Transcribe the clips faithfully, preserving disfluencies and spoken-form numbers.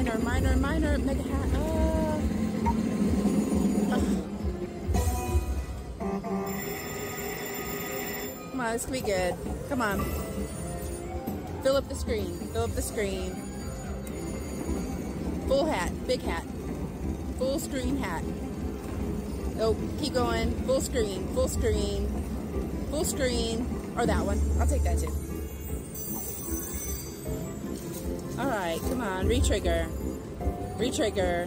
minor, minor, minor, mega hat. Oh. Oh. Come on, this can be good. Come on. Fill up the screen. Fill up the screen. Full hat. Big hat. Full screen hat. Oh, keep going. Full screen. Full screen. Full screen. Or that one. I'll take that too. Alright, come on. Re-trigger. Re-trigger.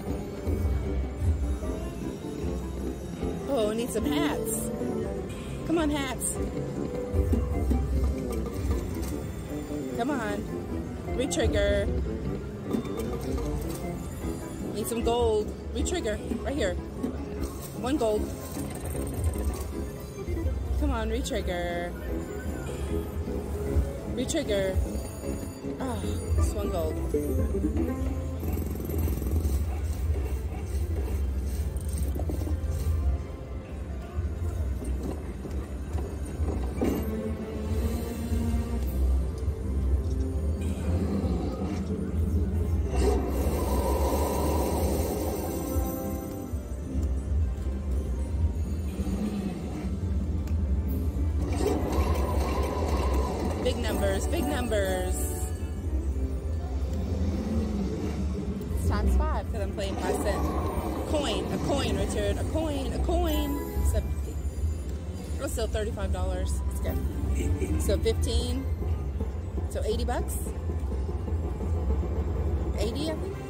Oh, we need some hats. Come on, hats. Come on. Re-trigger. Need some gold. Re-trigger. Right here. One gold. Come on, re-trigger. Re-trigger. Ah, oh, just one gold. Big numbers, big numbers. It's times five because I'm playing five cent. Coin, a coin, Richard, a coin, a coin. seven fifty. It was still thirty-five dollars. It's good. So fifteen. So eighty bucks. eighty, I think.